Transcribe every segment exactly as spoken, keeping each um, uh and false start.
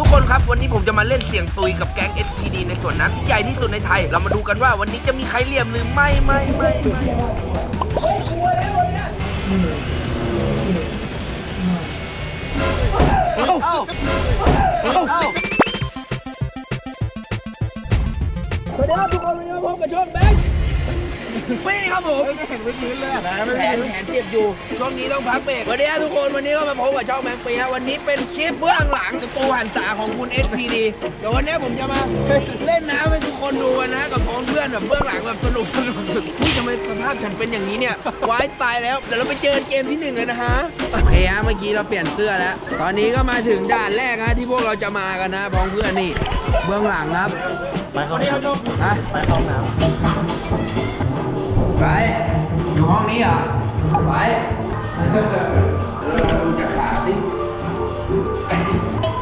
ทุกคนครับวันนี้ผมจะมาเล่นเสียงตุยกับแก๊ง เอส พี ดี ในสวนน้ำที่ใหญ่ที่สุดในไทยเรามาดูกันว่าวันนี้จะมีใครเหลี่ยมหรือไม่ไม่ไม่ไม่กลัวแล้ววันนี้เอ้าเอ้าเอ้าสวัสดีครับทุกคนวันนี้มาพบกับช่องแบงค์ปี้ครับผมไม่เห็นวิพื้นเลยแผนแผนเทียบอยู่ช่วงนี้ต้องพักเบรกวันนี้ทุกคนวันนี้ก็มาพบกับช่องแบงค์ปี้นะวันนี้เป็นคลิปเบื้องหลังตูหันษาของคุณ เอส พี ดี เดี๋ยววันนี้ผมจะมาเล่นน้ำให้ทุกคนดูกันนะกับพ้องเพื่อนแบบเบื้องหลังแบบสนุกสนุกสุดนี่ทำไมสภาพฉันเป็นอย่างนี้เนี่ยว้ายตายแล้วเดี๋ยวเราไปเจอเกมที่หนึ่งเลยนะฮะโอเคฮะเมื่อกี้เราเปลี่ยนเสื้อแล้วตอนนี้ก็มาถึงด่านแรกฮะที่พวกเราจะมากันนะพ้องเพื่อนนี่เบื้องหลังครับไปเข้าน้ำฮะไปเข้าน้ำไปอยู่ห้องนี้เหรอไปดูจากขาสิไปสิ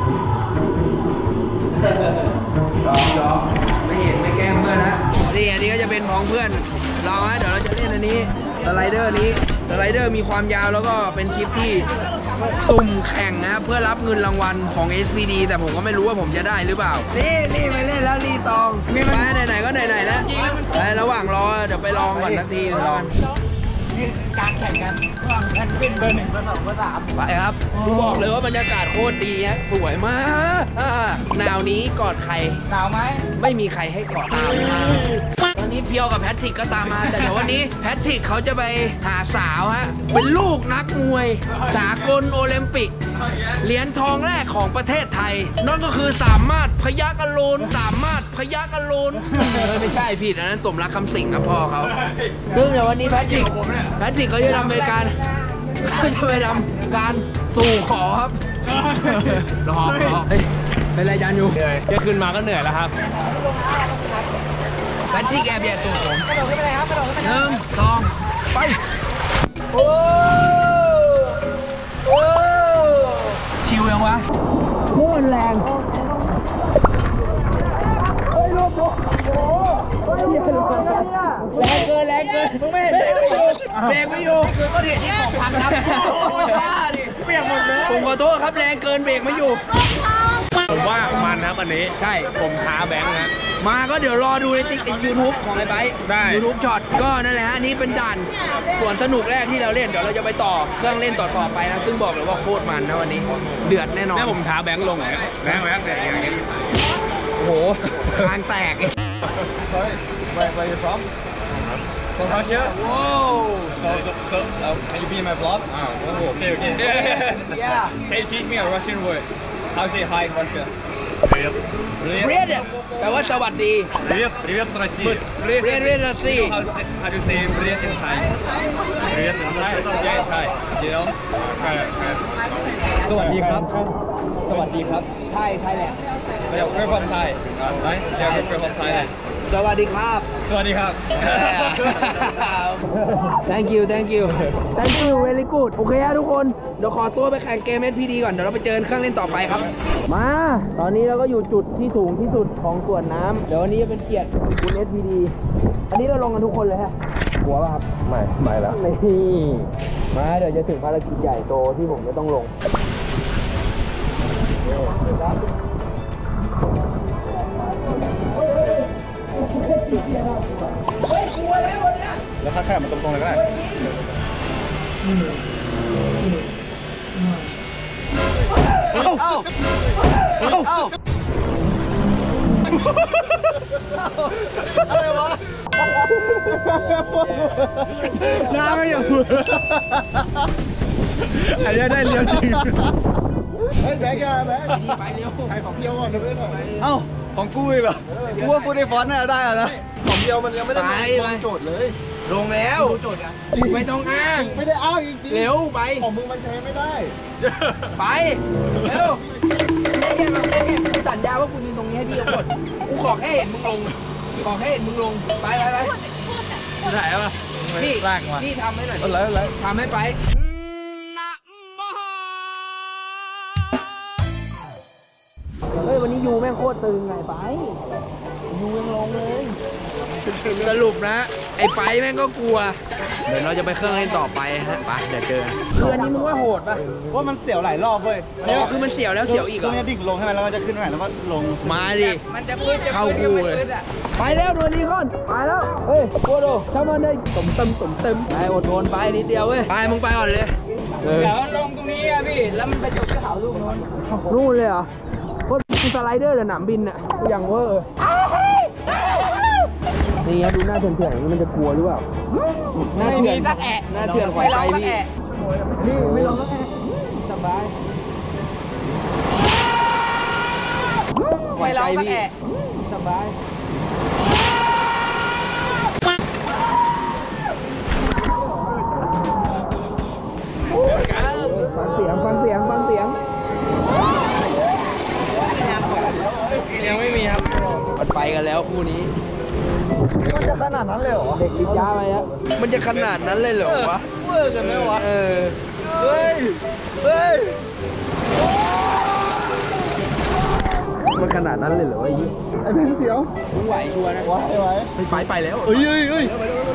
ลองลองไม่เห็นไม่แกล้งเพื่อนนะนี่อันนี้ก็จะเป็นพ้องเพื่อนเราฮะเดี๋ยวเราจะเล่นอันนี้สไลเดอร์นี้สไลเดอร์มีความยาวแล้วก็เป็นคลิปที่สุ่มแข่งนะเพื่อรับเงินรางวัลของ เอส พี ดี แต่ผมก็ไม่รู้ว่าผมจะได้หรือเปล่านี่นี่ไปเล่นแล้วรีตองไปไหนๆก็ไหนๆแล้วไประหว่างรอเดี๋ยวไปลองก่อนสักทีลองการแข่งกันระหว่างแข่งเป็นเบอร์หนึ่งเบอร์สองเบอร์สามไปครับกูบอกเลยว่าบรรยากาศโคตรดีฮะสวยมากหนาวนี้กอดใครหนาวไหมไม่มีใครให้กอดตามมาตอนนี้เพียวกับแพทริกก็ตามมาแต่เดี๋ยววันนี้แพทริกเขาจะไปหาสาวฮะเป็นลูกนักมวยสากลโอลิมปิกเหรียญทองแรกของประเทศไทยนั่นก็คือสามารถพยัคฆ์อรุณสามารถพยัคฆ์อรุณไม่ใช่ผิดอันนั้นสมรักคำสิงครับพ่อเขาซึ่งเดี๋ยววันนี้แพทริกแพทริกเขาจะทำรายการเขาจะไปทำการสู่ขอครับรอรอเป็นรายการอยู่เหนื่อยแค่ขึ้นมาก็เหนื่อยแล้วครับแพทริกแอบแย่ตัวผมกระโดดขึ้นไปเลยครับกระโดดขึ้นไปหนึ่งสองไปโอ้โอ้ชิวยังวะโคตรแรงเฮ้ยลูกลูกโอ้โหแรงเกินแรงเกินไม่เบรกไม่อยู่เบรกไม่อยู่คือก็ดิที่ของพังครับโอ้ยบ้าดิเปียกหมดเลยผมขอโทษครับแรงเกินเบรกไม่อยู่ผมว่ามันนะวันนี้ใช่ผมท้าแบงค์นะมาก็เดี๋ยวรอดูในติ๊กยูทูบของไอ้ไบค์ได้ยูทูบช็อตก็นั่นแหละฮะอันนี้เป็นด่านส่วนสนุกแรกที่เราเล่นเดี๋ยวเราจะไปต่อเครื่องเล่นต่อๆไปนะซึ่งบอกเลยว่าโคตรมันนะวันนี้เดือดแน่นอนแม่ผมท้าแบงค์ลงไหนแบงค์แบงค์แต่อย่างนี้โอ้โหทางแตกเฮ้ย where where you from from Russia wow so so can you be in my vlog oh okay okay yeah can you teach me a Russian word how to say hi in Russia Привет. Привет. แปลว่าสวัสดี Привет. Привет с России. Привет. Привет России. How to say Привет in Thai? Привет in Thai. Yeah, in Thai. You know? สวัสดีครับสวัสดีครับไทยไทยแหละเราอยากเพื่อนคนไทยไหมอยากเพื่อนคนไทยเลยสวัสดีครับสวัสดีครับ thank you thank you thank you very good โอเคครับทุกคนเดี๋ยวขอตัวไปแข่งเกม เอส พี ดี ก่อนเดี๋ยวเราไปเจอเครื่องเล่นต่อไปครับมาตอนนี้เราก็อยู่จุดที่สูงที่สุดของสวนน้ำเดี๋ยววันนี้จะเป็นเกียรติคุณ เอส พี ดี อันนี้เราลงกันทุกคนเลยฮะกลัวป่ะครับไม่ไม่แล้วนี่มาเดี๋ยวจะถึงภารกิจใหญ่โตที่ผมจะต้องลงแล้วถ้าแค่มันตรงๆเลยก็ได้เอ้าเอ้าเอ้าอะไรวะน้าไม่อย่างมืออันนี้ได้เลี้ยวจริงเฮ้ยแบงค์อะแบงค์ไปเร็วใครของเพียวก่อนเพื่อนเอ้าของกูอีกเหรอกูว่ากูได้ฟอนต์น่ะได้แล้วนะของเพียวมันยังไม่ได้ลงโจทย์เลยลงแล้วโจทย์อะไม่ต้องอ้างไม่ได้อ้างจริงๆเร็วไปของมึงมันใช้ไม่ได้ไปเร็วไม่แค่มาแค่กูสัญญาว่ากูยืนตรงนี้ให้พี่หมดกูขอแค่เห็นมึงลงขอแค่เห็นมึงลงไปไปไปไหนวะนี่นี่ทำให้หน่อยอะไรทำให้ไปเฮ้ยวันนี้ยูแม่งโคตรตึงไงไปยูยังลงเลยสรุปนะไอ้ไปแม่งก็กลัวเดี๋ยวเราจะไปเครื่องเล่นต่อไปฮะไปเดี๋ยวเจอคืออันนี้มึงว่าโหดปะว่ามันเสียวหลายรอบเว้ยอ๋อคือมันเสียวแล้วเสียวอีกเหรอมันจะดิ่งลงใช่ไหมแล้วมันจะขึ้นใหม่แล้วก็ลงมาดิเข้าคู่เลยไปแล้วดูนี่ก่อนไปแล้วเฮ้ยโคโดช่างมันได้สมเต็มสมเต็มไปอดทนไปนิดเดียวเว้ยไปมึงไปก่อนเลยเดี๋ยวลงตรงนี้อะพี่แล้วมันไปจบที่เขาลูกนู้นนู่นเลยเหรอโคตรสไลเดอร์หรือหนามบินอะอย่างเวอร์นี่ครับดูหน้าเถื่อนๆอย่างนี้มันจะกลัวหรือเปล่าหน้าเถื่อนสักแอะหน้าเถื่อนควายใจพี่นี่ไม่ลงสักแอะสบายควายใจพี่สบายฟังเสียงฟังเสียงฟังเสียงยังไม่มีครับมันไปกันแล้วคู่นี้มันจะขนาดนั้นเลยเหรอเด็กลิจ้าไปแล้วมันจะขนาดนั้นเลยเหรอวะเวอร์กันไหมวะเออเฮ้ย เฮ้ยมันขนาดนั้นเลยเหรอไอ้ยี่ไอ้เพนเสียวมึงไหวชัวร์นะไหวไหวไปไปแล้วเฮ้ยเฮ้ยเฮ้ย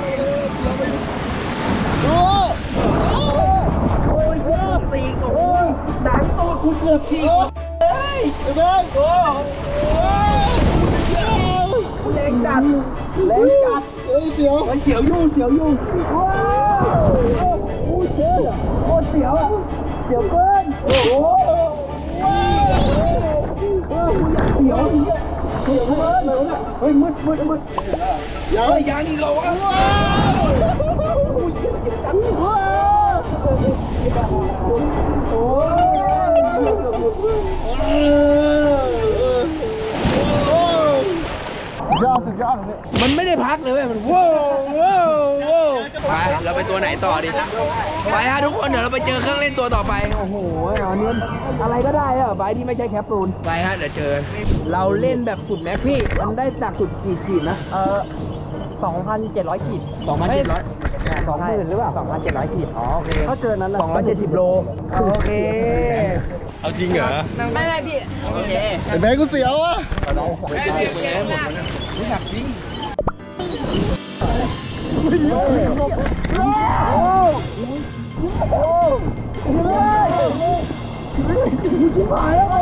โอ้โหโอ้ยเกือบสี่โอ้ยหนังตัวกูเกือบฉีกเฮ้ยไอ้เบ้ยโอ้แรงจัดแรงจัดเฮ้ยเสียวมันเสียวยุ่งเสียวยุ่งว้าวโอ้เสียวโอ้เสียวอ่ะเสียวเกินโอ้โหว้าวเสียวเสียวเกินเลยนะเฮ้ยมืดมืดมืดยังยังอีกเหรอวะว้าวว้าวโอ้ยอดสุดยอดเลยมันไม่ได้พักเลยเว้ยมันว้าวว้าวว้าวไปเราไปตัวไหนต่อดิไปฮะทุกคนเดี๋ยวเราไปเจอเครื่องเล่นตัวต่อไปโอ้โหอันนี้อะไรก็ได้อะใบที่ไม่ใช่แคปซูลไปฮะเดี๋ยวเจอเราเล่นแบบสุดแม็กพี่มันได้จากสุดกี่ขีดนะเออสองพันเจ็ดร้อยขีดสองพันเจ็ดร้อยสองหมื่นหรือเปล่าสองพันเจ็ดร้อยขีดอ๋อโอเคถ้าเกินนั้นสองร้อยเจ็ดสิบโลโอเคเอาจริงเหรอไม่ไม่พี่โอเคไอ้แม่กูเสียวอ่ะเราของใจไปแล้วหมดไม่หนักจริงโอ้โหโอ้โหหายแล้ว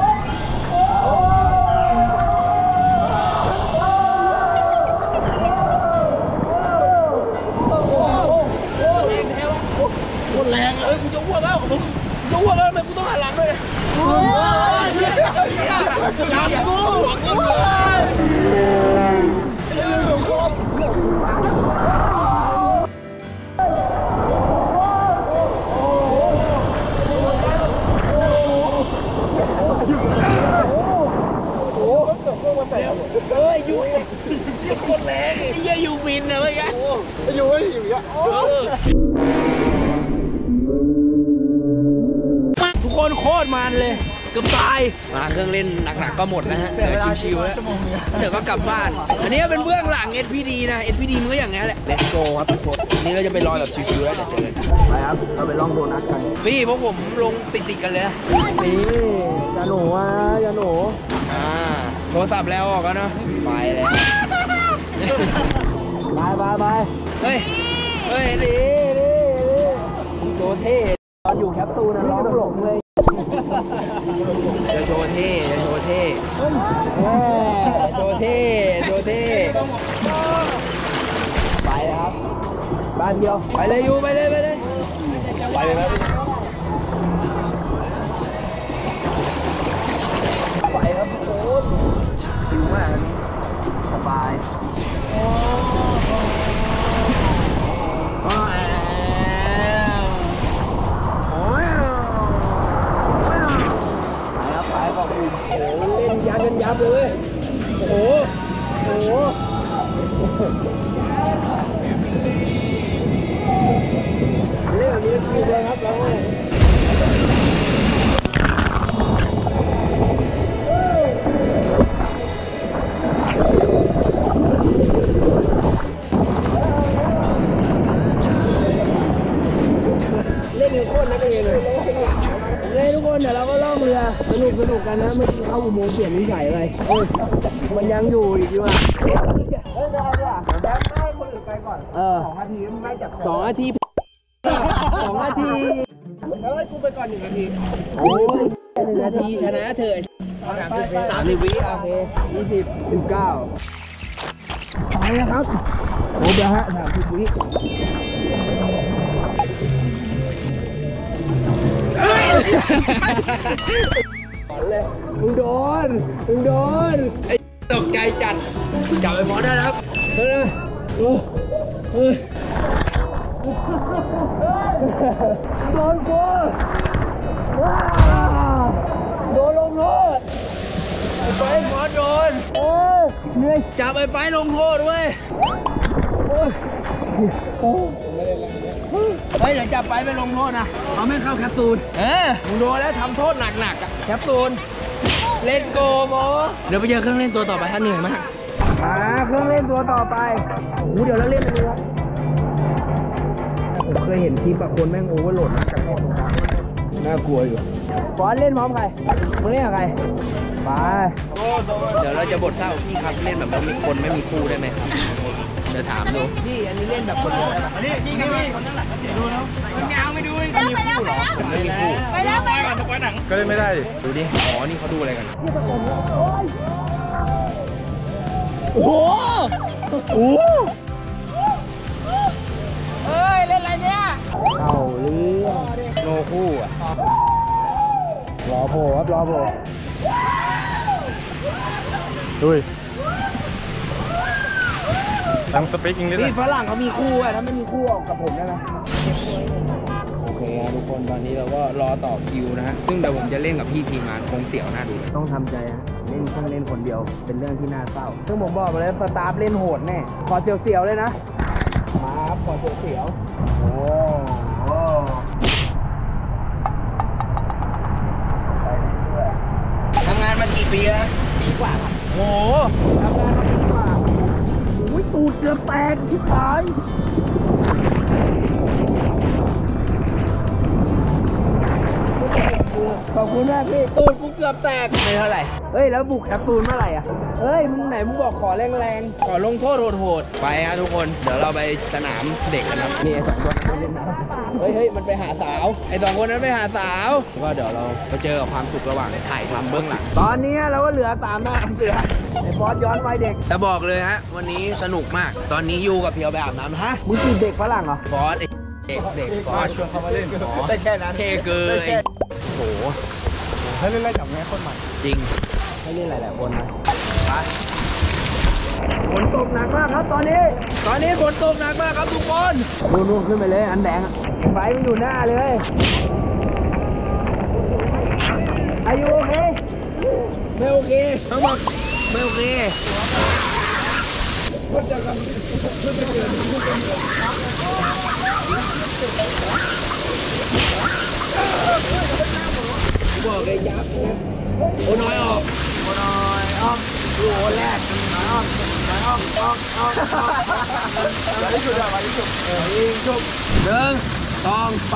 โคตรแรงเอ้ยกูจะอ้วกแล้วกูจะอ้วกแล้วทำไมกูต้องหันหลังด้วยหลังกูเอ้ยยูยังโคตรแรงไอ้เหี้ยยูวินนะเว้ยกันไอ้ยูไอ้ยูอ่ะทุกคนโคตรมันเลยเกือบตายมาเครื่องเล่นหนักๆก็หมดนะฮะเดี๋ยวชิวๆแล้วเดี๋ยวก็กลับบ้านอันนี้เป็นเบื้องหลัง เอส พี ดี นะ เอส พี ดี มันก็อย่างนี้แหละ Let's go ครับทุกคนอันนี้เราจะไปรอแบบชิวๆแล้วเดี๋ยวเจอกันไปครับเราไปลองโดนัทกันพี่พวกผมลงติดๆกันเลยนี่จาหนูอ่ะจาหนูอ่าโทรศัพท์แล้วออกแล้วเนาะไปแล้วไปไปไปเฮ้ยเฮ้ยดีดีดีโชว์เท่ตอนอยู่แคปซูลนะร้องหลงเลยจะโชว์เท่จะโชว์เท่โชว์เท่โชว์เท่ไปครับบ้านเดียวไปเลยยูไปเลยไปเลยไปเลยนะไปครับโค้ชชิลมากสบายโอ้โหเล่นยับกันยับเลยโอ้โหโอ้โหเล่นแบบนี้คือเลยครับเราเล่นกันโคตรนักเรียนเลยเลยทุกคนเดี๋ยวเราก็ล่องเรือสนุกสนุกกันนะเมื่อกี้เข้าอุโมงค์เปลี่ยนนิสัยอะไรเออมันยังอยู่อีกดีกว่าเฮ้ยได้เนี่ยแป๊บให้คนอื่นไปก่อนเออสองนาทีไม่จับสองนาทีสองนาทีแล้วให้กูไปก่อนหนึ่งนาทีโอ้ยหนึ่งนาทีชนะเถอะสามสิบวิโอเคยี่สิบสิบเก้าไปนะครับโอ้ยฮะสามสิบวิเลยมึงโดนมึงโดนไอ้ตกใจจัดจับไอ้หมอได้ครับเฮ้ยโอ้เฮ้ยโดนกูโดนลงโทษไอ้ไปหมอโดนโอ้ยเหนื่อยจับไอ้ไปลงโทษเว้ยโอ้ยโอ้เฮ้ยเดี๋ยวจับไปไปลงโทษนะเขาไม่เข้าแคปซูลเออมึงโดนแล้วทำโทษหนักๆอ่ะแคปซูลเล่นโกโมเดี๋ยวไปเจอเครื่องเล่นตัวต่อไปถ้าเหนื่อยมากมาเครื่องเล่นตัวต่อไปโอ้โหเดี๋ยวเราเล่นอะไรวะผมเคยเห็นคลิปแบบคนแม่งโอเวอร์โหลดนะจากแม่ตรงกลางน่ากลัวอยู่ฟอนเล่นพร้อมใครมึงเล่นกับใครไปเดี๋ยวเราจะบทเศร้าพี่ครับเล่นแบบไม่มีคนไม่มีคู่ได้ไหมเดี๋ยวถามดูพี่อันนี้เล่นแบบคนเดียวได้ไหมอันนี้ยิงกันพี่คนนั่งหลังก็เสียดูแล้วมันยาวไม่ดูไม่มีคู่หรอไม่มีคู่ไปแล้วไปแล้วไปหนังก็เล่นไม่ได้ดิดูดิอ๋อนี่เขาดูอะไรกันโอ้โหโอ้เฮ้ยเล่นอะไรเนี่ยเข้าเรื่องโนคู่อ่ะรอโผล่ครับรอโผล่ดุยทำสปีกอิงลิชนี่ฝรั่งเขามีคู่อ่ะถ้าไม่มีคู่ออกกับผมได้ไหมโอเคทุกคนตอนนี้เราก็รอต่อคิวนะฮะซึ่งเดี๋ยวผมจะเล่นกับพี่ทีมงานคงเสียวหน้าดูต้องทำใจฮะเล่นต้องเล่นคนเดียวเป็นเรื่องที่น่าเศร้าซึ่งผมบอกไปเลยสตาฟเล่นโหดแน่ขอเสียวๆเลยนะมาครับขอเสียวๆโอ้โหทำงานมากี่ปีแล้วปีกว่าครับโอ้โหทำงานมาปีกว่าโอ้ยตูดเกือบแตกที่ตายขอบคุณมากพี่ตูดกูเกือบแตกไม่เท่าไหร่เฮ้ยแล้วบุกแคปซูลเมื่อไหร่อ่ะเฮ้ยมึงไหนมึงบอกขอแรงๆขอลงโทษโหดๆไปฮะทุกคนเดี๋ยวเราไปสนามเด็กกันนะนี่ไอ้สองคนไปเล่นน้ำเฮ้ยเฮ้ยมันไปหาสาวไอ้สองคนนั้นไปหาสาวก็เดี๋ยวเราไปเจอกับความสุขระหว่างถ่ายทำเบื้องหลังตอนนี้เราก็เหลือตามหน้าเสือไอ้ฟอสย้อนวัยเด็กแต่บอกเลยฮะวันนี้สนุกมากตอนนี้ยูกับเพียวไปอาบน้ำฮะมึงคือเด็กฝรั่งเหรอฟอสเด็กเด็กฟอสชวนเขามาเล่นได้แค่นั้นเท่เกินโอ้โหให้เล่นไล่จับแง่คนใหม่จริงให้เล่นหลายๆคนนะไปฝนตกหนักมากครับตอนนี้ตอนนี้ฝนตกหนักมากครับทุกคนนู่นๆขึ้นไปเลยอันแดงอะไฟมันอยู่หน้าเลยอายุโอเคไม่โอเคทั้งหมดไม่โอเคบอกเลยยับโอ้น้อยออกโอ้น้อยออกดูโอ้แรกน้อยออกน้อยออกออกออกออกมาที่สุดมาที่สุดเออยิงชุบหนึ่งสองไป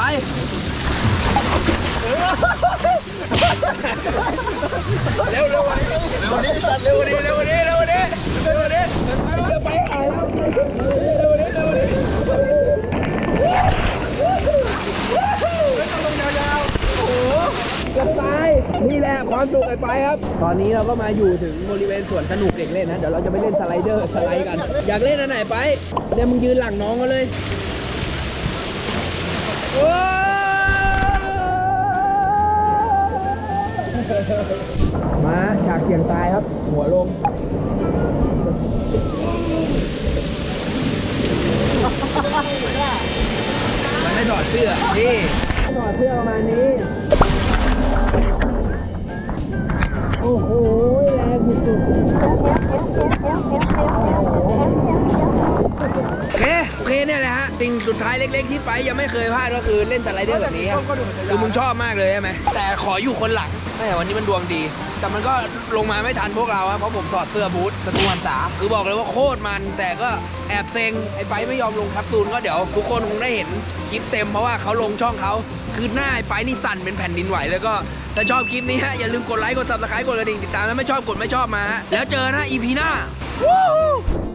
เร็วเร็ววันนี้เร็ววันนี้สัตว์เร็ววันนี้เร็ววันนี้เร็ววันนี้เร็ววันนี้ไปหายแล้วเร็ววันนี้เร็ววันนี้ต้องลงยาวๆโอ้โหกระตายนี่แหละความสุขไอ้ไปครับตอนนี้เราก็มาอยู่ถึงบริเวณสวนสนุกเด็กเล่นนะเดี๋ยวเราจะไปเล่นสไลเดอร์สไลด์กันอยากเล่นอันไหนไปเดี๋ยวมึงยืนหลังน้องกันเลยมาฉากเสี่ยงตายครับหัวลงมันไม่ถอดเสื้อนี่ถอดเสื้อประมาณนี้โอ้โหแรงสุดๆโอเคโอเคเนี่ยแหละฮะสิ่งสุดท้ายเล็กๆที่ไปยังไม่เคยพลาดก็คือเล่นสไลเดอร์แบบนี้ครับคือมึงชอบมากเลยใช่ไหมแต่ขออยู่คนหลังแต่วันนี้มันดวงดีแต่มันก็ลงมาไม่ทันพวกเราเพราะผมถอดเสื้อบูทตะตูหันษาคือบอกเลยว่าโคตรมันแต่ก็แอบเซ็งไอ้ไปไม่ยอมลงแคปซูลก็เดี๋ยวทุกคนคงได้เห็นคลิปเต็มเพราะว่าเขาลงช่องเขาคือหน้าไอ้ไปนี่สั่นเป็นแผ่นดินไหวแล้วก็ถ้าชอบคลิปนี้ฮะอย่าลืมกดไลค์กดซับสไครต์กดกระดิ่งติดตามแล้วไม่ชอบกดไม่ชอบมาฮะแล้วเจอนะอีพีหน้า